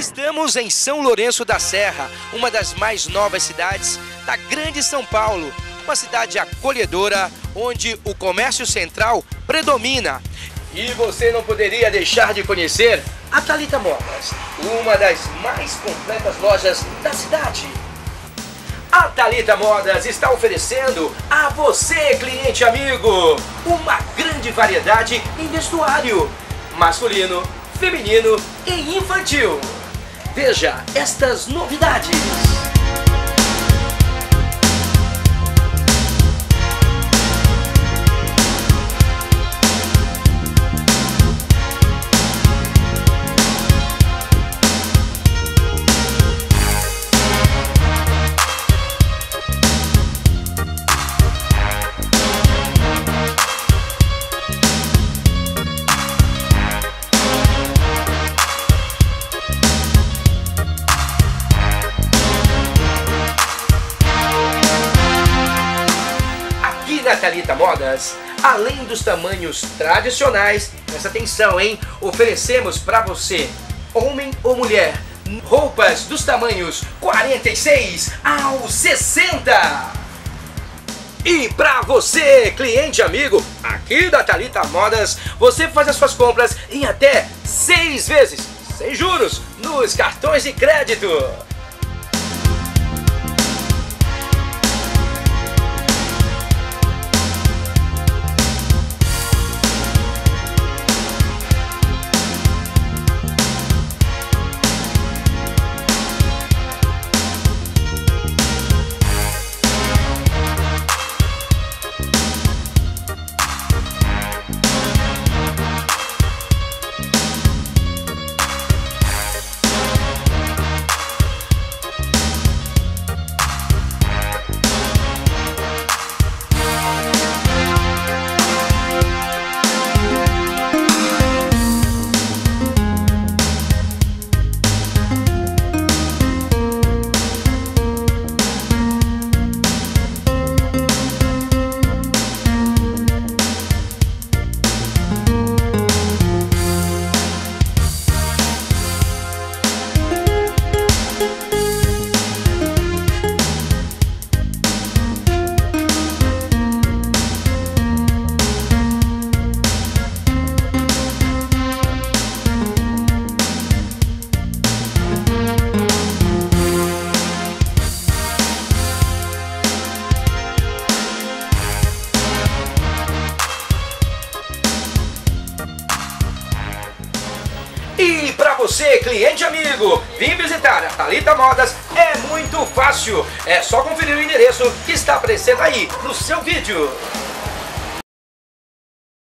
Estamos em São Lourenço da Serra, uma das mais novas cidades da Grande São Paulo. Uma cidade acolhedora, onde o comércio central predomina. E você não poderia deixar de conhecer a Thalita Modas, uma das mais completas lojas da cidade. A Thalita Modas está oferecendo a você, cliente amigo, uma grande variedade em vestuário masculino, feminino e infantil. Veja estas novidades. Na Thalita Modas, além dos tamanhos tradicionais, presta atenção, hein? Oferecemos para você, homem ou mulher, roupas dos tamanhos 46 ao 60. E para você, cliente amigo, aqui da Thalita Modas, você faz as suas compras em até 6 vezes, sem juros, nos cartões de crédito. E para você, cliente amigo, vir visitar a Thalita Modas é muito fácil. É só conferir o endereço que está aparecendo aí no seu vídeo.